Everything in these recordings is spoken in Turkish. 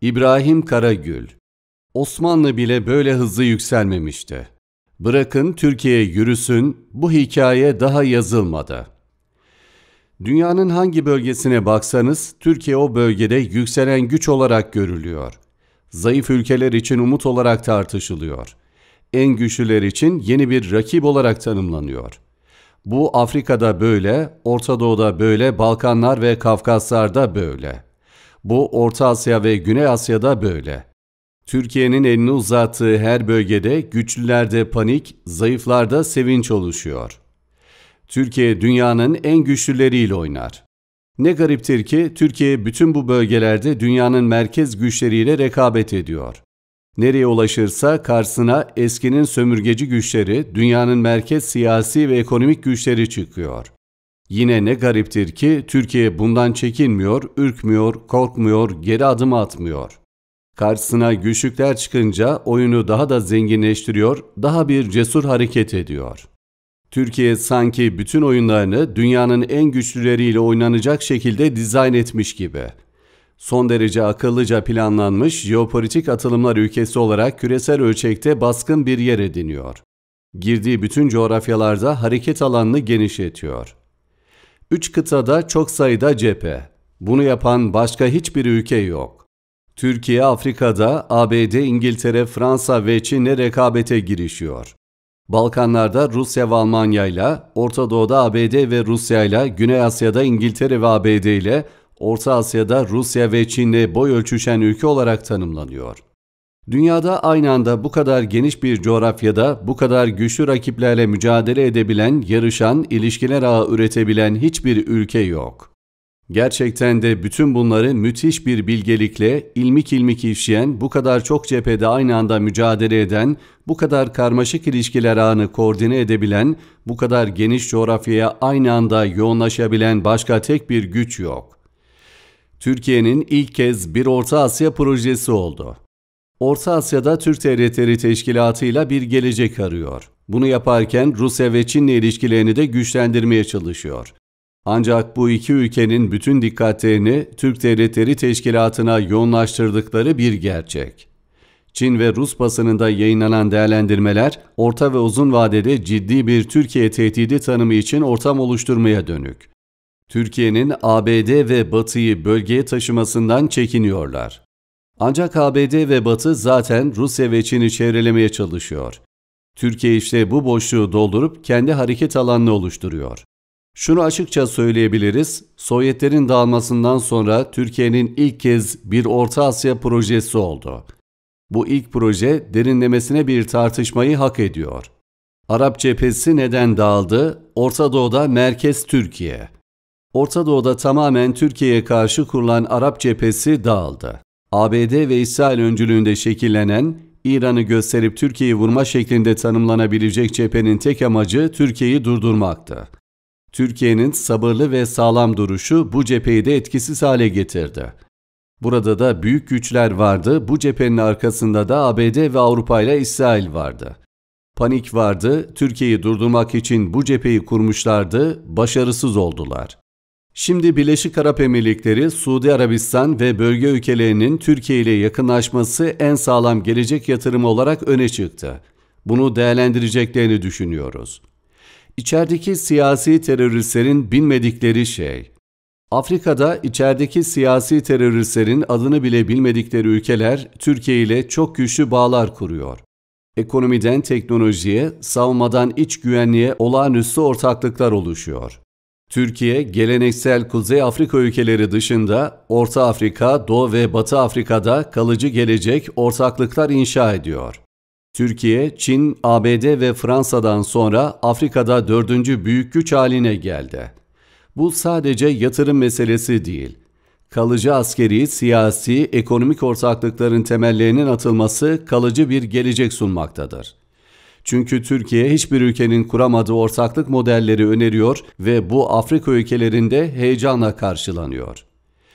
İbrahim Karagül. Osmanlı bile böyle hızlı yükselmemişti. Bırakın Türkiye yürüsün, bu hikaye daha yazılmadı. Dünyanın hangi bölgesine baksanız, Türkiye o bölgede yükselen güç olarak görülüyor. Zayıf ülkeler için umut olarak tartışılıyor. En güçlüler için yeni bir rakip olarak tanımlanıyor. Bu Afrika'da böyle, Orta Doğu'da böyle, Balkanlar ve Kafkaslar'da böyle. Bu Orta Asya ve Güney Asya'da böyle. Türkiye'nin elini uzattığı her bölgede güçlülerde panik, zayıflarda sevinç oluşuyor. Türkiye dünyanın en güçlüleriyle oynar. Ne gariptir ki Türkiye bütün bu bölgelerde dünyanın merkez güçleriyle rekabet ediyor. Nereye ulaşırsa karşısına eskinin sömürgeci güçleri, dünyanın merkez siyasi ve ekonomik güçleri çıkıyor. Yine ne gariptir ki Türkiye bundan çekinmiyor, ürkmüyor, korkmuyor, geri adım atmıyor. Karşısına güçlükler çıkınca oyunu daha da zenginleştiriyor, daha bir cesur hareket ediyor. Türkiye sanki bütün oyunlarını dünyanın en güçlüleriyle oynanacak şekilde dizayn etmiş gibi. Son derece akıllıca planlanmış jeopolitik atılımlar ülkesi olarak küresel ölçekte baskın bir yer ediniyor. Girdiği bütün coğrafyalarda hareket alanını genişletiyor. 3 kıtada çok sayıda cephe. Bunu yapan başka hiçbir ülke yok. Türkiye Afrika'da ABD, İngiltere, Fransa ve Çin'le rekabete girişiyor. Balkanlarda Rusya ve Almanya'yla, Orta Doğu'da ABD ve Rusya'yla, Güney Asya'da İngiltere ve ABD ile, Orta Asya'da Rusya ve Çin'le boy ölçüşen ülke olarak tanımlanıyor. Dünyada aynı anda bu kadar geniş bir coğrafyada bu kadar güçlü rakiplerle mücadele edebilen, yarışan, ilişkiler ağı üretebilen hiçbir ülke yok. Gerçekten de bütün bunları müthiş bir bilgelikle, ilmik ilmik işleyen, bu kadar çok cephede aynı anda mücadele eden, bu kadar karmaşık ilişkiler ağını koordine edebilen, bu kadar geniş coğrafyaya aynı anda yoğunlaşabilen başka tek bir güç yok. Türkiye'nin ilk kez bir Orta Asya projesi oldu. Orta Asya'da Türk Devletleri Teşkilatı'yla bir gelecek arıyor. Bunu yaparken Rusya ve Çin'le ilişkilerini de güçlendirmeye çalışıyor. Ancak bu iki ülkenin bütün dikkatlerini Türk Devletleri Teşkilatı'na yoğunlaştırdıkları bir gerçek. Çin ve Rus basınında yayınlanan değerlendirmeler, orta ve uzun vadede ciddi bir Türkiye tehdidi tanımı için ortam oluşturmaya dönük. Türkiye'nin ABD ve Batı'yı bölgeye taşımasından çekiniyorlar. Ancak ABD ve Batı zaten Rusya ve Çin'i çevrelemeye çalışıyor. Türkiye işte bu boşluğu doldurup kendi hareket alanını oluşturuyor. Şunu açıkça söyleyebiliriz, Sovyetlerin dağılmasından sonra Türkiye'nin ilk kez bir Orta Asya projesi oldu. Bu ilk proje derinlemesine bir tartışmayı hak ediyor. Arap cephesi neden dağıldı? Orta Doğu'da merkez Türkiye. Orta Doğu'da tamamen Türkiye'ye karşı kurulan Arap cephesi dağıldı. ABD ve İsrail öncülüğünde şekillenen, İran'ı gösterip Türkiye'yi vurma şeklinde tanımlanabilecek cephenin tek amacı Türkiye'yi durdurmaktı. Türkiye'nin sabırlı ve sağlam duruşu bu cepheyi de etkisiz hale getirdi. Burada da büyük güçler vardı, bu cephenin arkasında da ABD ve Avrupa ile İsrail vardı. Panik vardı, Türkiye'yi durdurmak için bu cepheyi kurmuşlardı, başarısız oldular. Şimdi Birleşik Arap Emirlikleri, Suudi Arabistan ve bölge ülkelerinin Türkiye ile yakınlaşması en sağlam gelecek yatırımı olarak öne çıktı. Bunu değerlendireceklerini düşünüyoruz. İçerideki siyasi teröristlerin bilmedikleri şey. Afrika'da içerideki siyasi teröristlerin adını bile bilmedikleri ülkeler Türkiye ile çok güçlü bağlar kuruyor. Ekonomiden teknolojiye, savunmadan iç güvenliğe olağanüstü ortaklıklar oluşuyor. Türkiye, geleneksel Kuzey Afrika ülkeleri dışında Orta Afrika, Doğu ve Batı Afrika'da kalıcı gelecek ortaklıklar inşa ediyor. Türkiye, Çin, ABD ve Fransa'dan sonra Afrika'da 4. büyük güç haline geldi. Bu sadece yatırım meselesi değil. Kalıcı askeri, siyasi, ekonomik ortaklıkların temellerinin atılması kalıcı bir gelecek sunmaktadır. Çünkü Türkiye hiçbir ülkenin kuramadığı ortaklık modelleri öneriyor ve bu Afrika ülkelerinde heyecanla karşılanıyor.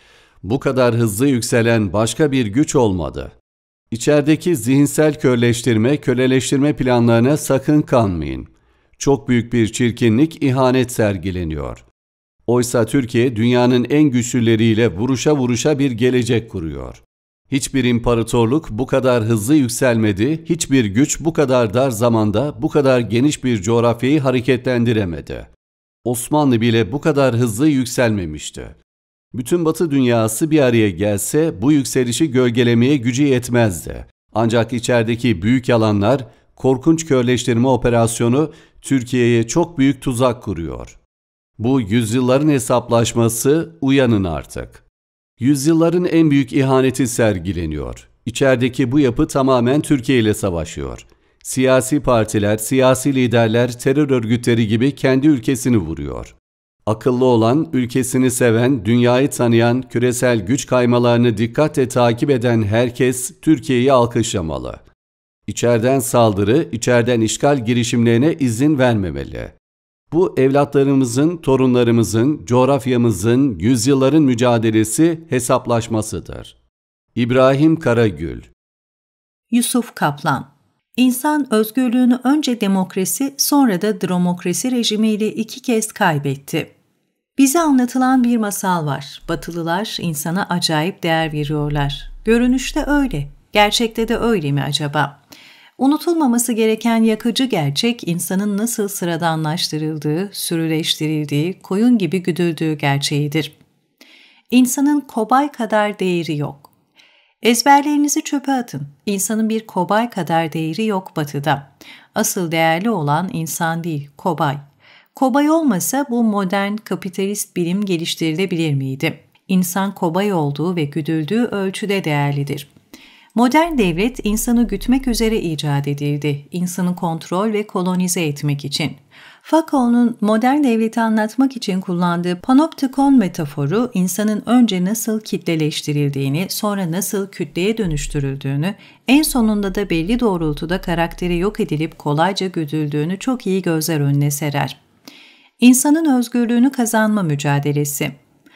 Bu kadar hızlı yükselen başka bir güç olmadı. İçerideki zihinsel körleştirme, köleleştirme planlarına sakın kanmayın. Çok büyük bir çirkinlik, ihanet sergileniyor. Oysa Türkiye dünyanın en güçlüleriyle vuruşa vuruşa bir gelecek kuruyor. Hiçbir imparatorluk bu kadar hızlı yükselmedi, hiçbir güç bu kadar dar zamanda bu kadar geniş bir coğrafyayı hareketlendiremedi. Osmanlı bile bu kadar hızlı yükselmemişti. Bütün Batı dünyası bir araya gelse bu yükselişi gölgelemeye gücü yetmezdi. Ancak içerideki büyük yalanlar, korkunç körleştirme operasyonu Türkiye'ye çok büyük tuzak kuruyor. Bu yüzyılların hesaplaşması, uyanın artık. Yüzyılların en büyük ihaneti sergileniyor. İçerideki bu yapı tamamen Türkiye ile savaşıyor. Siyasi partiler, siyasi liderler, terör örgütleri gibi kendi ülkesini vuruyor. Akıllı olan, ülkesini seven, dünyayı tanıyan, küresel güç kaymalarını dikkatle takip eden herkes Türkiye'yi alkışlamalı. İçeriden saldırı, içeriden işgal girişimlerine izin vermemeli. Bu evlatlarımızın, torunlarımızın, coğrafyamızın, yüzyılların mücadelesi, hesaplaşmasıdır. İbrahim Karagül. Yusuf Kaplan. İnsan özgürlüğünü önce demokrasi, sonra da dromokrasi rejimiyle 2 kez kaybetti. Bize anlatılan bir masal var. Batılılar insana acayip değer veriyorlar. Görünüşte öyle. Gerçekte de öyle mi acaba? Unutulmaması gereken yakıcı gerçek, insanın nasıl sıradanlaştırıldığı, sürüleştirildiği, koyun gibi güdüldüğü gerçeğidir. İnsanın kobay kadar değeri yok. Ezberlerinizi çöpe atın. İnsanın bir kobay kadar değeri yok Batı'da. Asıl değerli olan insan değil, kobay. Kobay olmasa bu modern kapitalist bilim geliştirilebilir miydi? İnsan kobay olduğu ve güdüldüğü ölçüde değerlidir. Modern devlet insanı gütmek üzere icat edildi, insanı kontrol ve kolonize etmek için. Foucault'un modern devleti anlatmak için kullandığı panoptikon metaforu, insanın önce nasıl kitleleştirildiğini, sonra nasıl kütleye dönüştürüldüğünü, en sonunda da belli doğrultuda karakteri yok edilip kolayca güdüldüğünü çok iyi gözler önüne serer. İnsanın özgürlüğünü kazanma mücadelesi.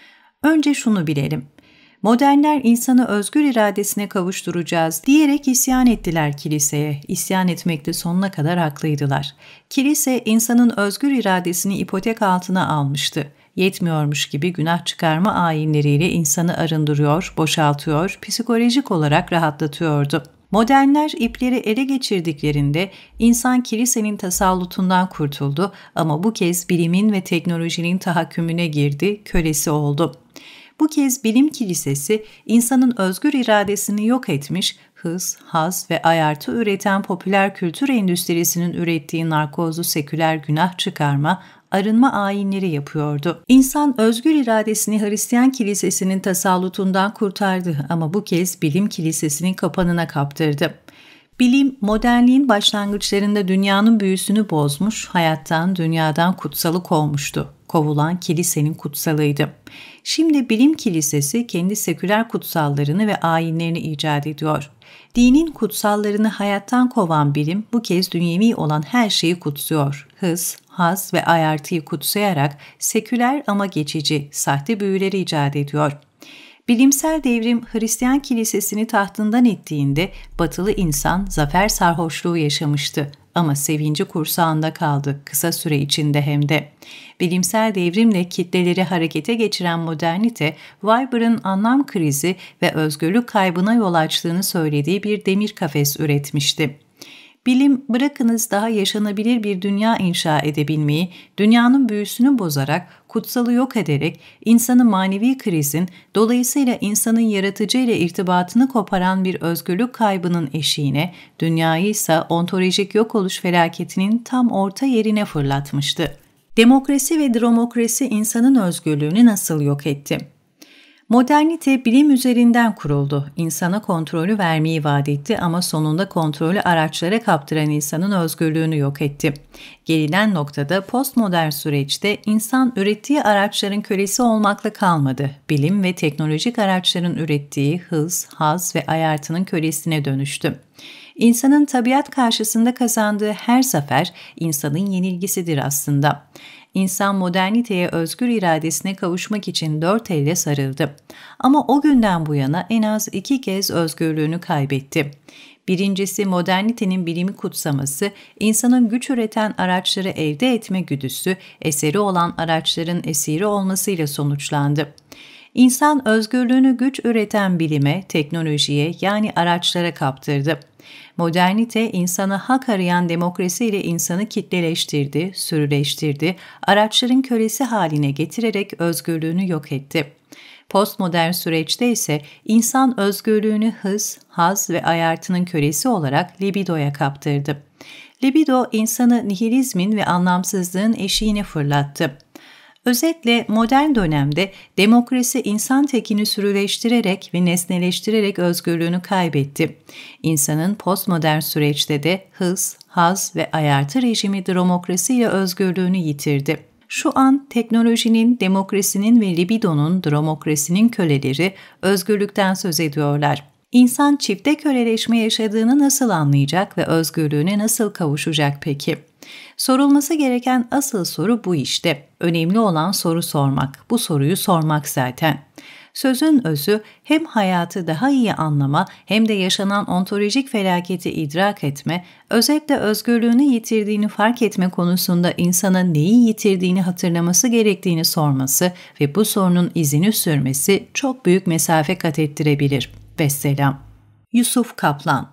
Önce şunu bilelim. Modernler insanı özgür iradesine kavuşturacağız diyerek isyan ettiler kiliseye. İsyan etmekte sonuna kadar haklıydılar. Kilise insanın özgür iradesini ipotek altına almıştı. Yetmiyormuş gibi günah çıkarma ayinleriyle insanı arındırıyor, boşaltıyor, psikolojik olarak rahatlatıyordu. Modernler ipleri ele geçirdiklerinde insan kilisenin tasallutundan kurtuldu ama bu kez bilimin ve teknolojinin tahakkümüne girdi, kölesi oldu. Bu kez bilim kilisesi insanın özgür iradesini yok etmiş, hız, haz ve ayartı üreten popüler kültür endüstrisinin ürettiği narkozlu seküler günah çıkarma, arınma ayinleri yapıyordu. İnsan özgür iradesini Hristiyan kilisesinin tasallutundan kurtardı ama bu kez bilim kilisesinin kapanına kaptırdı. Bilim, modernliğin başlangıçlarında dünyanın büyüsünü bozmuş, hayattan, dünyadan kutsalı kovmuştu. Kovulan kilisenin kutsalıydı. Şimdi bilim kilisesi kendi seküler kutsallarını ve ayinlerini icat ediyor. Dinin kutsallarını hayattan kovan bilim bu kez dünyevi olan her şeyi kutsuyor. Hız, haz ve ayartıyı kutsayarak seküler ama geçici, sahte büyüleri icat ediyor. Bilimsel devrim Hristiyan kilisesini tahtından ettiğinde batılı insan zafer sarhoşluğu yaşamıştı. Ama sevinci kursağında kaldı, kısa süre içinde hem de. Bilimsel devrimle kitleleri harekete geçiren modernite, Weber'ın anlam krizi ve özgürlük kaybına yol açtığını söylediği bir demir kafes üretmişti. Bilim, bırakınız daha yaşanabilir bir dünya inşa edebilmeyi, dünyanın büyüsünü bozarak, kutsalı yok ederek, insanı manevi krizin, dolayısıyla insanın yaratıcı ile irtibatını koparan bir özgürlük kaybının eşiğine, dünyayı ise ontolojik yok oluş felaketinin tam orta yerine fırlatmıştı. Demokrasi ve dromokrasi insanın özgürlüğünü nasıl yok etti? Modernite bilim üzerinden kuruldu. İnsana kontrolü vermeyi vaat etti ama sonunda kontrolü araçlara kaptıran insanın özgürlüğünü yok etti. Gelinen noktada postmodern süreçte insan ürettiği araçların kölesi olmakla kalmadı. Bilim ve teknolojik araçların ürettiği hız, haz ve ayartının kölesine dönüştü. İnsanın tabiat karşısında kazandığı her zafer insanın yenilgisidir aslında. İnsan moderniteye özgür iradesine kavuşmak için 4 elle sarıldı. Ama o günden bu yana en az 2 kez özgürlüğünü kaybetti. Birincisi modernitenin bilimi kutsaması, insanın güç üreten araçları elde etme güdüsü, eseri olan araçların esiri olmasıyla sonuçlandı. İnsan özgürlüğünü güç üreten bilime, teknolojiye yani araçlara kaptırdı. Modernite insana hak arayan demokrasiyle insanı kitleleştirdi, sürüleştirdi, araçların kölesi haline getirerek özgürlüğünü yok etti. Postmodern süreçte ise insan özgürlüğünü hız, haz ve ayartının kölesi olarak libidoya kaptırdı. Libido insanı nihilizmin ve anlamsızlığın eşiğine fırlattı. Özetle modern dönemde demokrasi insan tekini sürüleştirerek ve nesneleştirerek özgürlüğünü kaybetti. İnsanın postmodern süreçte de hız, haz ve ayartı rejimi demokrasiyle özgürlüğünü yitirdi. Şu an teknolojinin, demokrasinin ve libidonun demokrasinin köleleri özgürlükten söz ediyorlar. İnsan çifte köleleşme yaşadığını nasıl anlayacak ve özgürlüğüne nasıl kavuşacak peki? Sorulması gereken asıl soru bu işte. Önemli olan soru sormak. Bu soruyu sormak zaten. Sözün özü hem hayatı daha iyi anlama hem de yaşanan ontolojik felaketi idrak etme, özetle özgürlüğünü yitirdiğini fark etme konusunda insana neyi yitirdiğini hatırlaması gerektiğini sorması ve bu sorunun izini sürmesi çok büyük mesafe kat ettirebilir. Vesselam. Yusuf Kaplan.